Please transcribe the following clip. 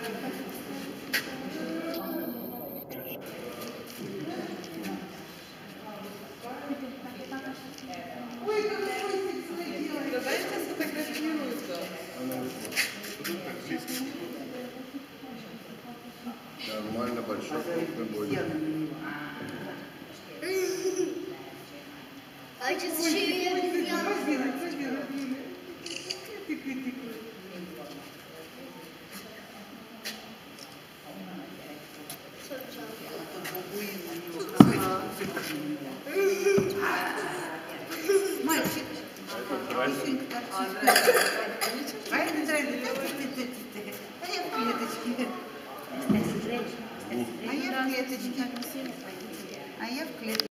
Ой, какой красивый. Давайте сфотографируется. Нормально, большой крупный будет. I just shoot Мальчик. А я в клеточке. А я в клеточке.